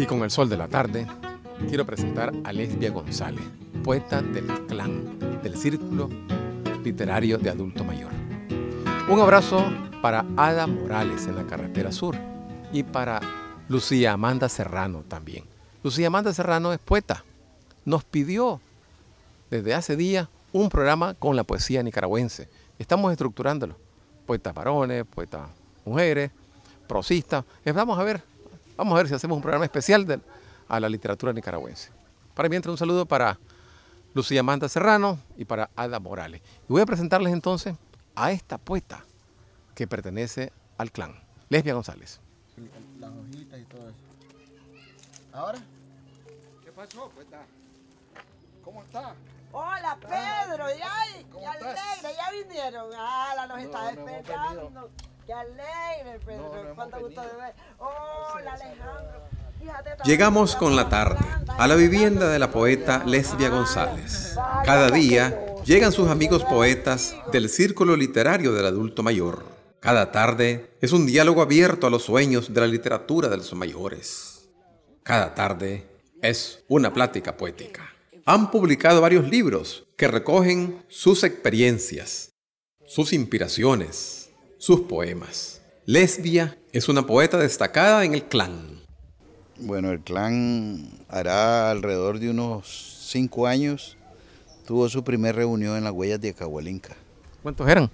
Y con el sol de la tarde, quiero presentar a Lesbia González, poeta del clan, del Círculo Literario de Adulto Mayor. Un abrazo para Ada Morales en la Carretera Sur y para Lucía Amanda Serrano también. Lucía Amanda Serrano es poeta. Nos pidió desde hace días un programa con la poesía nicaragüense. Estamos estructurándolo. Poetas varones, poetas mujeres, prosistas. Vamos a ver si hacemos un programa especial a la literatura nicaragüense. Para mientras, un saludo para Lucía Amanda Serrano y para Ada Morales. Y voy a presentarles entonces a esta poeta que pertenece al clan, Lesbia González. Las hojitas y todo eso. ¿Ahora? ¿Qué pasó, poeta? ¿Cómo está? Hola, Pedro, ¿Cómo qué estás? alegre, ya vinieron. Nos estaba no hemos esperando. Qué alegre, Pedro, No hemos cuánto gusto de venido. ver. Hola, Alejandro. Fíjate, Llegamos con la tarde a la vivienda de la poeta Lesbia González. Cada día llegan sus amigos poetas del Círculo Literario del Adulto Mayor. Cada tarde es un diálogo abierto a los sueños de la literatura de los mayores. Cada tarde es una plática poética. Han publicado varios libros que recogen sus experiencias, sus inspiraciones, sus poemas. Lesbia es una poeta destacada en el clan. Bueno, el clan hará alrededor de unos 5 años. Tuvo su primera reunión en las huellas de Acahualinca. ¿Cuántos eran?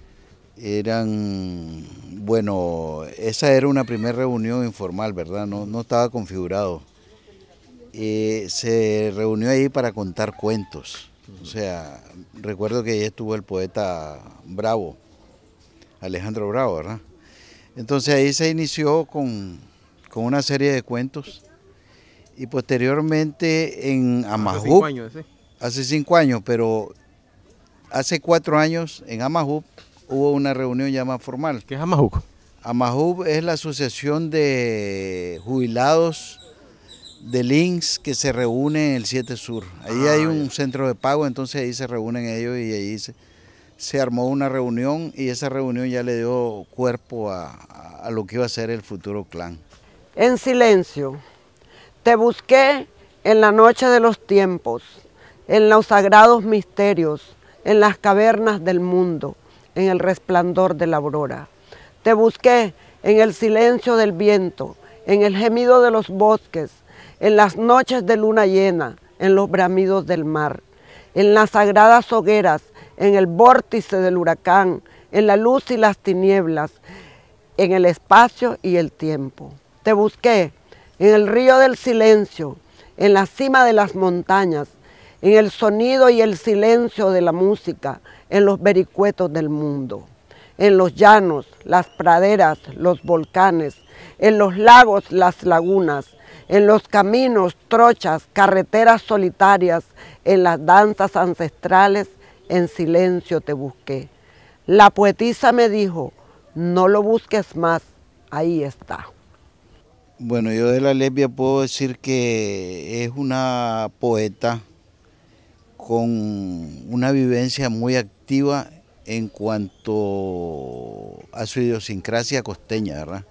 Esa era una primera reunión informal, ¿verdad? No estaba configurado. Se reunió ahí para contar cuentos. O sea, recuerdo que ahí estuvo el poeta Bravo, Alejandro Bravo, ¿verdad? Entonces ahí se inició con una serie de cuentos y posteriormente en Amajup, hace 5 años, pero hace 4 años en Amajup hubo una reunión ya más formal. ¿Qué es Amajup? Amajup es la asociación de jubilados del INSS que se reúne en el 7 Sur. Ahí hay un centro de pago, entonces ahí se reúnen ellos y ahí se armó una reunión y esa reunión ya le dio cuerpo a lo que iba a ser el futuro clan. En silencio, te busqué en la noche de los tiempos, en los sagrados misterios, en las cavernas del mundo, en el resplandor de la aurora. Te busqué en el silencio del viento, en el gemido de los bosques, en las noches de luna llena, en los bramidos del mar, en las sagradas hogueras, en el vórtice del huracán, en la luz y las tinieblas, en el espacio y el tiempo. Te busqué en el río del silencio, en la cima de las montañas, en el sonido y el silencio de la música, en los vericuetos del mundo, en los llanos, las praderas, los volcanes, en los lagos, las lagunas, en los caminos, trochas, carreteras solitarias, en las danzas ancestrales, en silencio te busqué. La poetisa me dijo, no lo busques más, ahí está. Bueno, yo de la Lesbia puedo decir que es una poeta con una vivencia muy activa en cuanto a su idiosincrasia costeña, ¿verdad?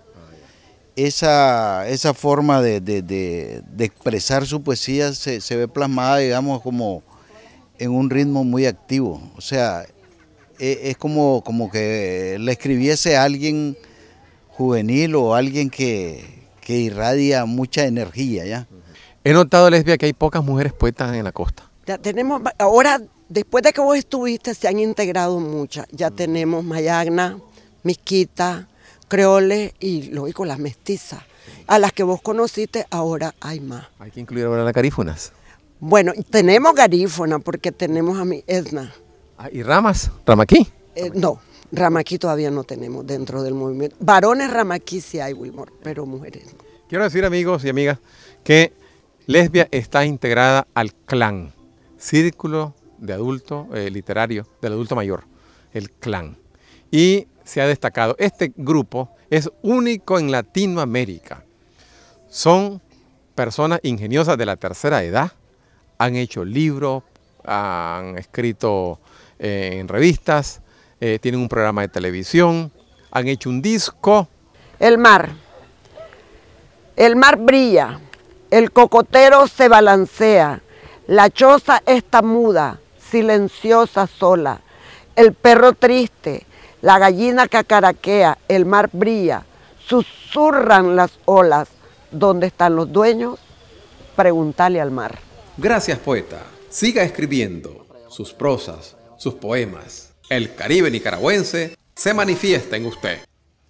Esa forma de expresar su poesía se ve plasmada, digamos, como en un ritmo muy activo. O sea, es como que le escribiese a alguien juvenil o alguien que irradia mucha energía, ¿ya? He notado, Lesbia, que hay pocas mujeres poetas en la costa. Ya tenemos, ahora, después de que vos estuviste, se han integrado muchas. Ya tenemos Mayagna, Misquita, Creole y luego las mestizas. A las que vos conociste, ahora hay más. Hay que incluir ahora las garífunas. Bueno, tenemos garífona porque tenemos a mi Edna. ¿Y ramas? ¿Ramaquí? No, ramaquí todavía no tenemos dentro del movimiento. Varones ramaquí sí hay, Wilmore, pero mujeres no. Quiero decir, amigos y amigas, que Lesbia está integrada al clan, Círculo de Adulto Literario del Adulto Mayor, el clan. Y se ha destacado, este grupo es único en Latinoamérica. Son personas ingeniosas de la tercera edad, han hecho libros, han escrito en revistas, tienen un programa de televisión, han hecho un disco. El mar brilla, El cocotero se balancea, la choza está muda, silenciosa sola. El perro triste, la gallina cacaraquea, el mar brilla, susurran las olas. ¿Dónde están los dueños? Pregúntale al mar. Gracias, poeta. Siga escribiendo sus prosas, sus poemas. El Caribe nicaragüense se manifiesta en usted.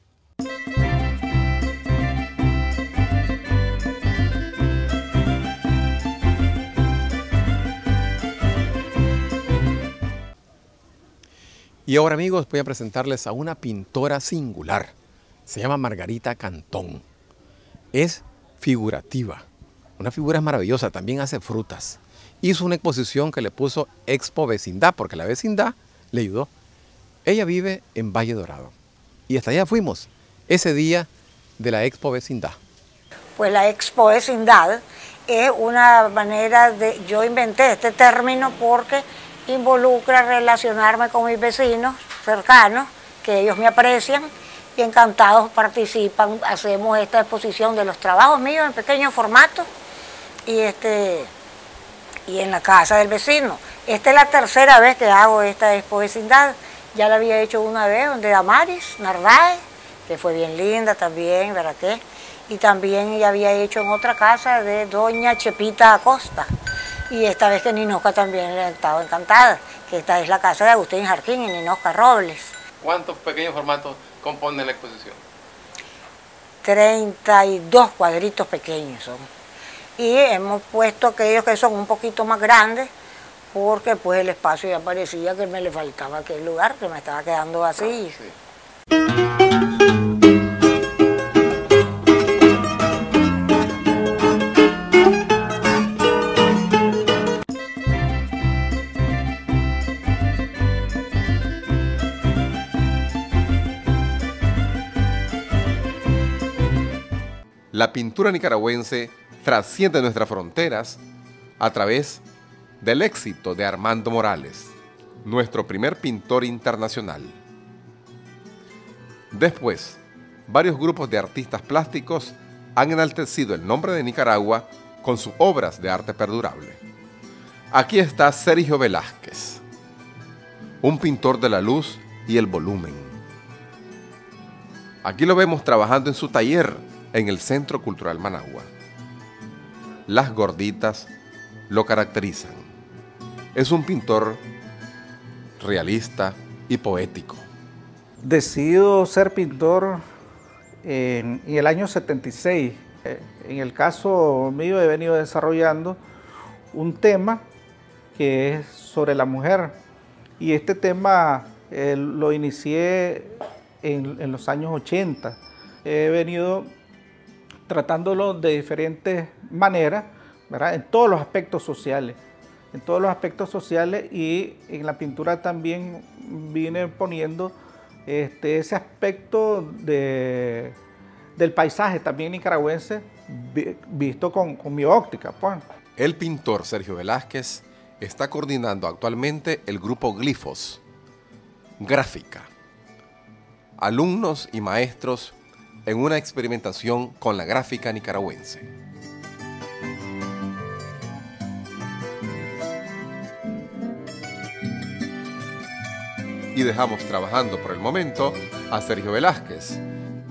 Y ahora, amigos, voy a presentarles a una pintora singular. Se llama Margarita Cantón. Es figurativa. Una figura maravillosa, también hace frutas. Hizo una exposición que le puso Expo Vecindad, porque la vecindad le ayudó. Ella vive en Valle Dorado. Y hasta allá fuimos, ese día de la Expo Vecindad. Pues la Expo Vecindad es una manera de... Yo inventé este término porque involucra relacionarme con mis vecinos cercanos, que ellos me aprecian y encantados participan. Hacemos esta exposición de los trabajos míos en pequeño formato y en la casa del vecino. Esta es la tercera vez que hago esta Expo Vecindad. Ya la había hecho una vez donde Damaris Narváez, que fue bien linda también, ¿verdad qué? Y también ya había hecho en otra casa de doña Chepita Acosta. Y esta vez que Ninosca también le ha estado encantada, que esta es la casa de Agustín Jarquín y Ninosca Robles. ¿Cuántos pequeños formatos componen la exposición? 32 cuadritos pequeños son. Y hemos puesto aquellos que son un poquito más grandes, porque pues el espacio ya parecía que me le faltaba aquel lugar, que me estaba quedando vacío. Sí. La pintura nicaragüense trasciende nuestras fronteras a través del éxito de Armando Morales, nuestro primer pintor internacional. Después, varios grupos de artistas plásticos han enaltecido el nombre de Nicaragua con sus obras de arte perdurable. Aquí está Sergio Velázquez, un pintor de la luz y el volumen. Aquí lo vemos trabajando en su taller en el Centro Cultural Managua. Las gorditas lo caracterizan. Es un pintor realista y poético. Decido ser pintor en el año 76. En el caso mío he venido desarrollando un tema que es sobre la mujer. Y este tema lo inicié en los años 80. He venido tratándolo de diferentes maneras, ¿verdad? En todos los aspectos sociales. Y en la pintura también vine poniendo ese aspecto del paisaje también nicaragüense visto con mi óptica, pues. El pintor Sergio Velázquez está coordinando actualmente el grupo Glifos, Gráfica, alumnos y maestros en una experimentación con la gráfica nicaragüense. Y dejamos trabajando por el momento a Sergio Velázquez.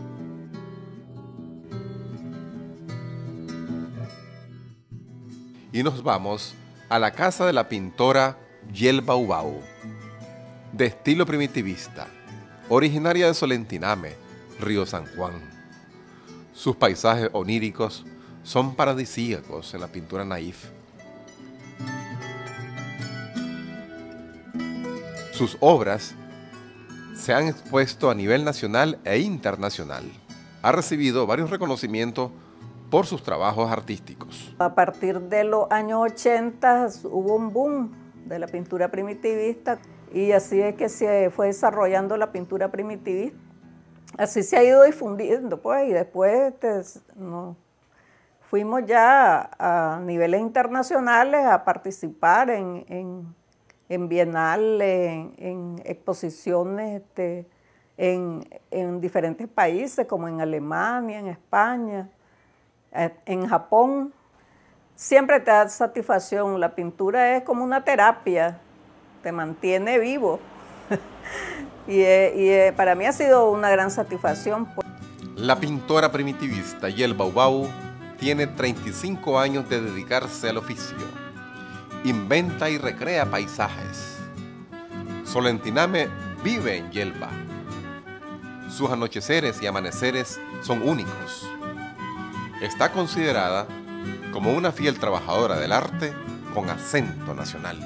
Y nos vamos a la casa de la pintora Yelba Ubau, de estilo primitivista, originaria de Solentiname, Río San Juan. Sus paisajes oníricos son paradisíacos en la pintura naif. Sus obras se han expuesto a nivel nacional e internacional. Ha recibido varios reconocimientos por sus trabajos artísticos. A partir de los años 80 hubo un boom de la pintura primitivista y así es que se fue desarrollando la pintura primitivista. Así se ha ido difundiendo, pues, y después fuimos ya a niveles internacionales a participar en bienales, en exposiciones en diferentes países, como en Alemania, en España, en Japón. siempre te da satisfacción. La pintura es como una terapia, te mantiene vivo. y para mí ha sido una gran satisfacción. La pintora primitivista Yelba Ubau tiene 35 años de dedicarse al oficio. Inventa y recrea paisajes. Solentiname vive en Yelba. Sus anocheceres y amaneceres son únicos. Está considerada como una fiel trabajadora del arte con acento nacional.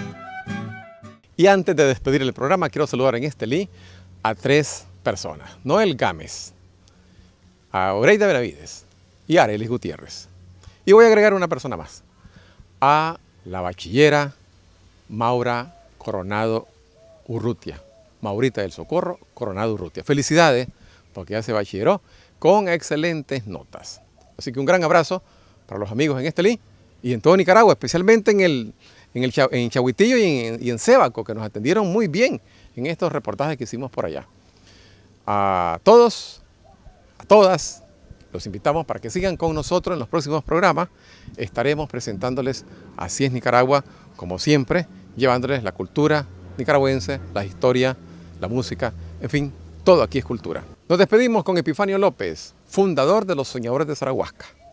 Y antes de despedir el programa, quiero saludar en Estelí a 3 personas. Noel Gámez, a Oreida Benavides y a Arelis Gutiérrez. Y voy a agregar una persona más, a la bachillera Maura Coronado Urrutia, Maurita del Socorro Coronado Urrutia. Felicidades, porque ya se bachilleró con excelentes notas. Así que un gran abrazo para los amigos en Estelí y en todo Nicaragua, especialmente en Chahuitillo y en Sébaco, que nos atendieron muy bien en estos reportajes que hicimos por allá. A todos, a todas, los invitamos para que sigan con nosotros en los próximos programas. Estaremos presentándoles Así es Nicaragua, como siempre, llevándoles la cultura nicaragüense, la historia, la música, en fin, todo aquí es cultura. Nos despedimos con Epifanio López, fundador de los Soñadores de Zarahuasca.